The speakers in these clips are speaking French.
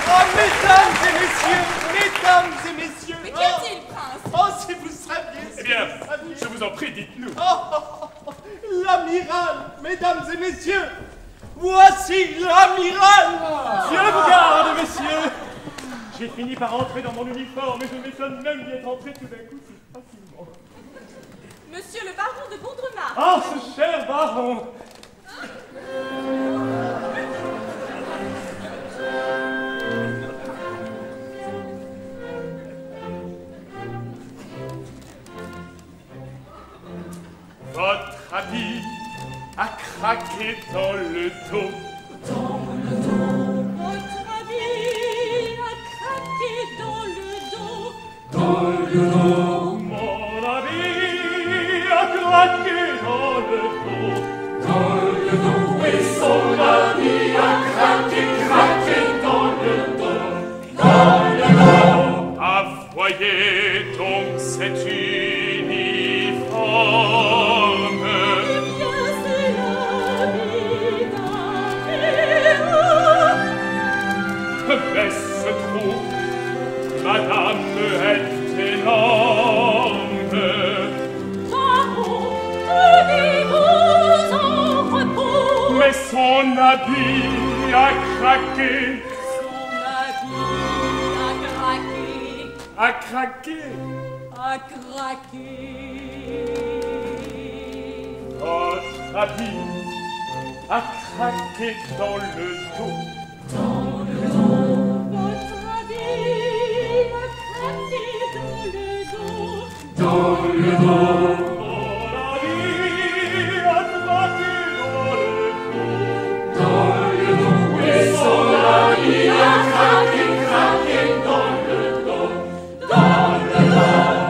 Oh, mesdames et messieurs. Mais qu'y a-t-il, prince? Oh, si vous saviez. Eh bien, je vous en prie, dites-nous. Oh, l'amiral, mesdames et messieurs. Voici l'amiral. Dieu vous garde, messieurs. J'ai fini par entrer dans mon uniforme et je m'étonne même d'y être entré tout d'un coup si facilement. Monsieur le baron de Gondremar. Ah, ce cher baron. Votre habit a craqué dans le dos. Dans le dos. Votre habit a craqué dans le dos. Dans le dos. Mon habit a craqué dans le dos. Dans le dos. Et son habit a craqué dans le dos. Dans le dos. Ah, voyez donc cet uniforme. Eh bien, c'est l'habit d'un héros. Mais ce trou, madame, est énorme. Baron, tenez-vous en repos. Mais son habit a craqué. Son habit a craqué. A craqué. A craqué. Votre habit a craqué dans le dos. Dans le dos. Votre habit a craqué dans le dos. Dans le dos. Mon habit a craqué dans le dos. Dans le dos. Et son habit a craqué dans le dos. Dans le dos.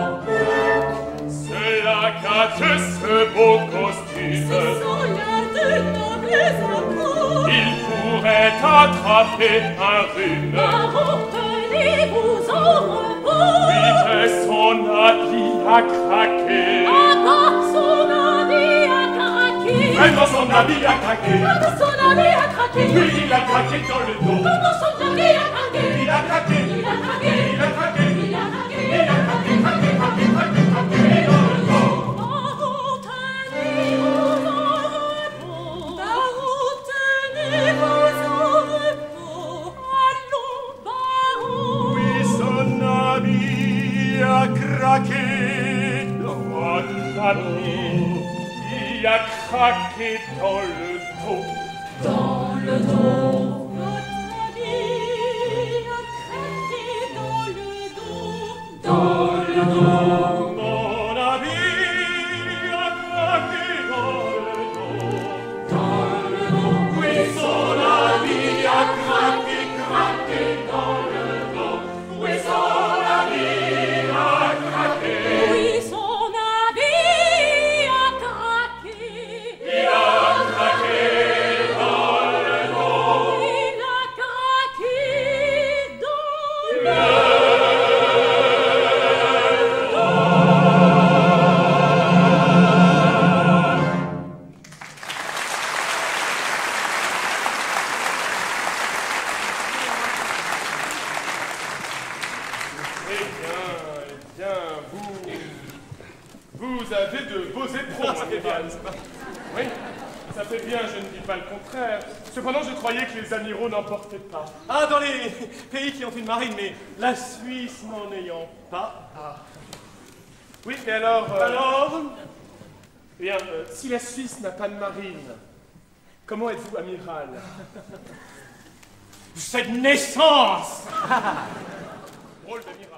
Cela gâte ce beau costume. Ce sont là de nobles apôts. Il pourrait attraper un rhume. Baron, tenez-vous en repos. Oui, mais son habit a craqué. Encore son habit a craqué. Vraiment, son habit a craqué. Encore son habit a craqué. Oui, il a craqué dans le dos. Comment son habit a craqué. Il a craqué. Il a craqué. Il a craqué. Il a craqué. Il a craqué dans le dos. Baron, tenez-vous en repos. Baron, tenez-vous en repos. Allons, baron. Oui, son habit a craqué. Votre habit a craqué dans le dos. Dans le dos. Votre habit a craqué dans le dos. Dans le dos. Mon habit a craqué dans le dos. Dans le dos. Oui, son habit a craqué dans le dos. Oui, son habit a craqué. Oui, son habit a craqué. Il a craqué dans le dos. Il a craqué dans le Eh bien, vous avez de beaux éperons, amiral. Oui, ça fait bien, je ne dis pas le contraire. Cependant, je croyais que les amiraux n'en portaient pas. Ah, dans les pays qui ont une marine, mais la Suisse n'en ayant pas. Ah. Oui, mais alors... Alors, Eh bien, si la Suisse n'a pas de marine, comment êtes-vous amiral? c'est de naissance. Drôle d'amiral.